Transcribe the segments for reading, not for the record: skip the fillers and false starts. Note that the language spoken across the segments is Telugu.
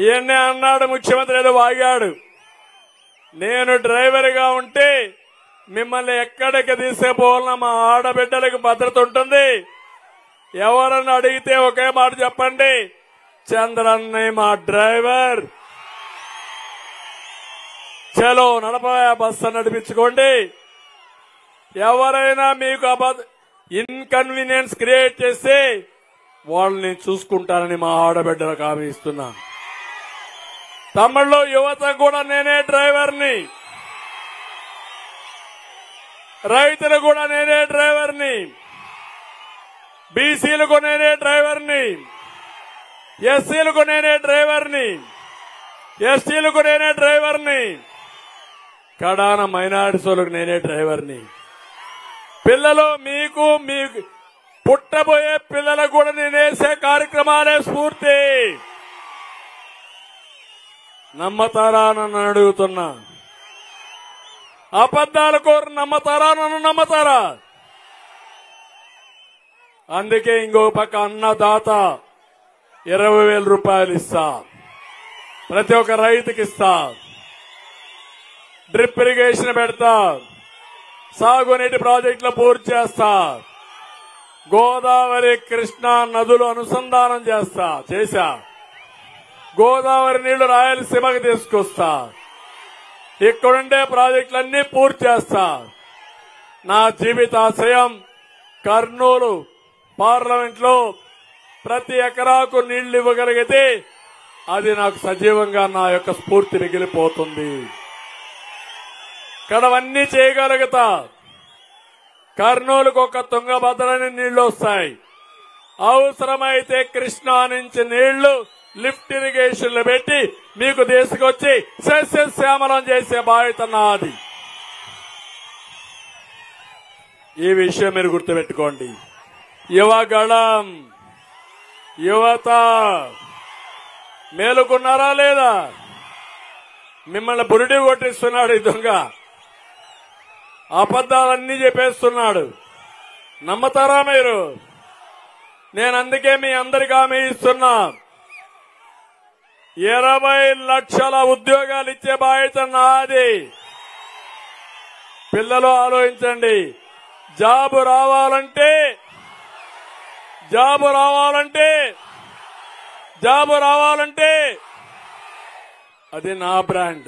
ఈయన్నే అన్నాడు ముఖ్యమంత్రి, ఏదో వాగాడు. నేను డ్రైవర్గా ఉంటే మిమ్మల్ని ఎక్కడికి తీసుకుపోవాలన్నా మా ఆడబిడ్డలకు భద్రత ఉంటుంది. ఎవరన్నా అడిగితే ఒకే మాట చెప్పండి, చంద్రన్నే మా డ్రైవర్. చలో నడపయా బస్సు నడిపించుకోండి. ఎవరైనా మీకు ఇన్కన్వీనియన్స్ క్రియేట్ చేస్తే వాళ్ళని చూసుకుంటానని మా ఆడబిడ్డలకు హామీ ఇస్తున్నాను. తమిళలో యువత కూడా నేనే డ్రైవర్ని, రైతులు కూడా నేనే డ్రైవర్ని, బీసీలకు నేనే డ్రైవర్ని, ఎస్సీలకు నేనే డ్రైవర్ని, ఎస్టీలకు నేనే డ్రైవర్ని, కడాన మైనారిటీలకు నేనే డ్రైవర్ని. పిల్లలు మీకు పుట్టబోయే పిల్లలకు కూడా నేనేసే కార్యక్రమాలే స్ఫూర్తి. నమ్మతారా నన్ను అడుగుతున్నా? అబద్దాల కోరు నమ్మతారా? నన్ను నమ్మతారా? అందుకే ఇంకో పక్క అన్నదాత 20,000 రూపాయలు ఇస్తా, ప్రతి ఒక్క రైతుకి ఇస్తా, డ్రిప్ ఇరిగేషన్ పెడతా, సాగునీటి ప్రాజెక్టులు పూర్తి చేస్తా, గోదావరి కృష్ణా నదులు అనుసంధానం చేశా, గోదావరి నీళ్లు రాయలసీమకు తీసుకొస్తా, ఇక్కడుండే ప్రాజెక్టులన్నీ పూర్తి చేస్తా. నా జీవితాశయం కర్నూలు పార్లమెంట్ లో ప్రతి ఎకరాకు నీళ్లు ఇవ్వగలిగితే అది నాకు సజీవంగా నా యొక్క స్ఫూర్తి మిగిలిపోతుంది. ఇక్కడవన్నీ చేయగలుగుతా. కర్నూలుకు ఒక తుంగభద్రని నీళ్లు వస్తాయి. అవసరమైతే కృష్ణా నుంచి నీళ్లు లిఫ్ట్ ఇరిగేషన్లు పెట్టి మీకు తీసుకొచ్చి సస్యశ్యామలం చేసే బాధ్యత నాది. ఈ విషయం మీరు గుర్తుపెట్టుకోండి. యువగళం, యువత మేలుకున్నారా లేదా? మిమ్మల్ని బురిడి కొట్టిస్తున్నాడు ఈ దొంగ, అబద్దాలన్నీ చెప్పేస్తున్నాడు. నమ్మతారా మీరు? నేను అందుకే మీ అందరికీ హామీ ఇస్తున్నా, 20 లక్షల ఉద్యోగాలు ఇచ్చే బాధ్యత నాది. పిల్లలు ఆలోచించండి. జాబు రావాలంటే అది నా బ్రాండ్.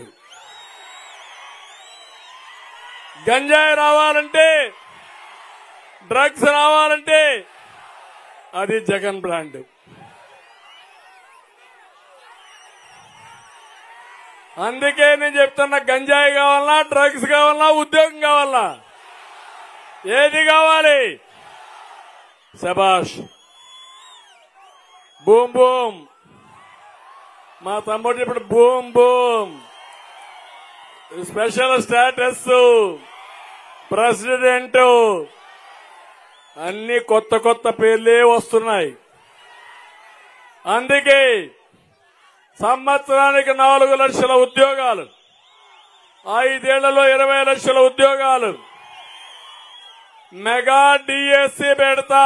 గంజాయి రావాలంటే, డ్రగ్స్ రావాలంటే అది జగన్ బ్రాండ్. అందుకే నేను చెప్తున్నా, గంజాయి కావాలన్నా, డ్రగ్స్ కావాలన్నా, ఉద్యోగం కావాలన్నా, ఏది కావాలి? శబాష్, బూమ్ బూమ్. మా తమ్ముడు ఇప్పుడు boom boom, special status, president, అన్ని కొత్త కొత్త పేర్లే వస్తున్నాయి. అందుకే సంవత్సరానికి 4 లక్షల ఉద్యోగాలు, 5 ఏళ్లలో 20 లక్షల ఉద్యోగాలు, మెగా డిఎస్సి పెడతా.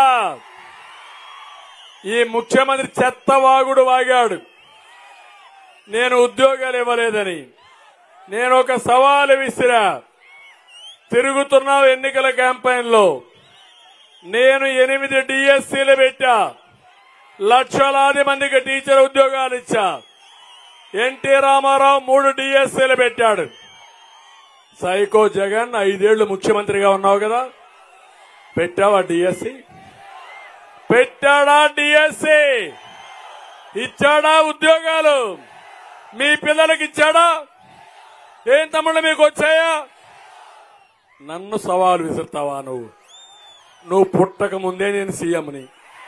ఈ ముఖ్యమంత్రి చెత్తవాగుడు వాగాడు, నేను ఉద్యోగాలు ఇవ్వలేదని. నేను ఒక సవాలు విసిరా, తిరుగుతున్నావు ఎన్నికల క్యాంపెయిన్ లో. నేను 8 డిఎస్సీలు పెట్టా, లక్షలాది మందికి టీచర్ ఉద్యోగాలు ఇచ్చా. ఎన్టీ రామారావు 3 డిఎస్సీలు పెట్టాడు. సైకో జగన్ 5 ఏళ్లు ముఖ్యమంత్రిగా ఉన్నావు కదా, పెట్టావా డిఎస్సి? పెట్టాడా డిఎస్సి? ఇచ్చాడా ఉద్యోగాలు? మీ పిల్లలకి ఇచ్చాడా? ఏం తమ్ముళ్ళు మీకు వచ్చాయా? నన్ను సవాలు విసురుతావా? నువ్వు పుట్టక ముందే నేను సీఎంని.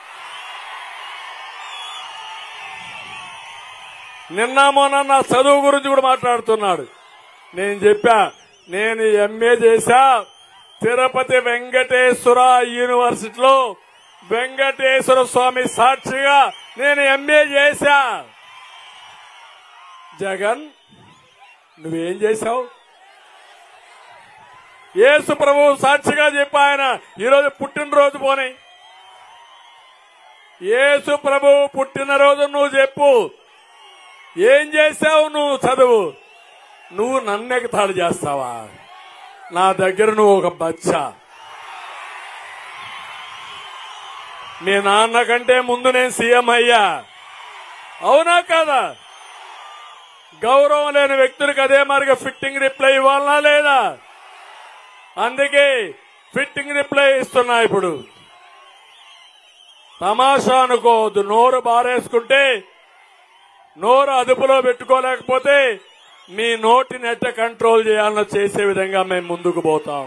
నిన్న మొన్న నా చదువు గురించి కూడా మాట్లాడుతున్నాడు. నేను చెప్పా, నేను ఎంఏ చేశా తిరుపతి వెంకటేశ్వర యూనివర్సిటీలో, వెంకటేశ్వర స్వామి సాక్షిగా నేను ఎంఏ చేశా. జగన్ నువ్వేం చేశావు? యేసు ప్రభువు సాక్షిగా చెప్పా, ఆయన ఈరోజు పుట్టినరోజు పోనీ. యేసు ప్రభువు పుట్టినరోజు నువ్వు చెప్పు, ఏం చేశావు నువ్వు చదువు? నువ్వు నన్ను ఎగతాళి చేస్తావా? నా దగ్గర నువ్వు ఒక బచ్చా. మీ నాన్న కంటే ముందు నేను సీఎం అయ్యా, అవునా కాదా? గౌరవం లేని వ్యక్తులకు అదే మరిగా ఫిట్టింగ్ రిప్లై ఇవ్వాలనా లేదా? అందుకే ఫిట్టింగ్ రిప్లై ఇస్తున్నా. ఇప్పుడు తమాషా అనుకోవద్దు. నోరు బారేసుకుంటే, నోరు అదుపులో పెట్టుకోలేకపోతే మీ నోటిని ఎట్ట కంట్రోల్ చేయాలనో చేసే విధంగా మేము ముందుకు పోతాం.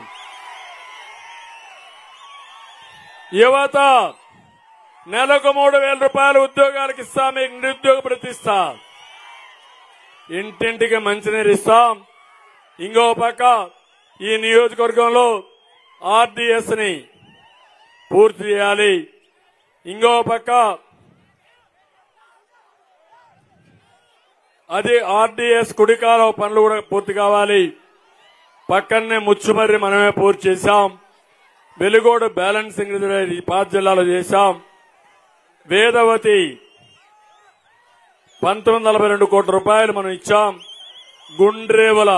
యువత నెలకు 3,000 రూపాయలు ఉద్యోగాలకు ఇస్తాం. మీకు నిరుద్యోగ భృతి ఇస్తాం. ఇంటింటికి మంచినీరు ఇస్తాం. ఇంకో పక్క ఈ నియోజకవర్గంలో ఆర్డీఎస్ ని పూర్తి చేయాలి. ఇంకో పక్క అది ఆర్డీఎస్ కుడికాలువ పనులు కూడా పూర్తి కావాలి. పక్కనే ముచ్చుమర్రి మనమే పూర్తి చేశాం. వెలుగోడు బ్యాలెన్సింగ్ రిజర్వాయర్ ఈ 5 జిల్లాలో చేశాం. వేదవతి 1942 కోట్ల రూపాయలు మనం ఇచ్చాం. గుండ్రేవుల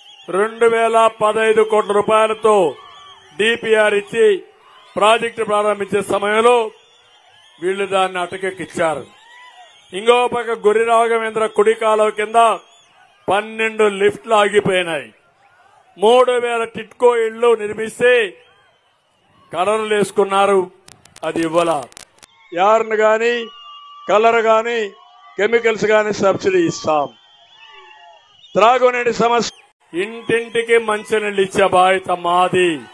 2015 కోట్ల రూపాయలతో డిపిఆర్ ఇచ్చి ప్రాజెక్టు ప్రారంభించే సమయంలో వీళ్లు దాన్ని అటకెక్కిచ్చారు. ఇంకో పక్క గురి రాఘవేంద్ర కుడి కాలువ కింద 12 లిఫ్ట్లు ఆగిపోయినాయి. 3,000 టిట్కో ఇళ్లు నిర్మిస్తే కలర్లు వేసుకున్నారు. అది ఇవ్వాల. యార్న్ గాని కలర్ గాని కెమికల్స్ గాని సబ్సిడీ ఇస్తాం. త్రాగునీటి సమస్య, ఇంటింటికి మంచినీళ్ళు ఇచ్చే బాధ్యత మాది.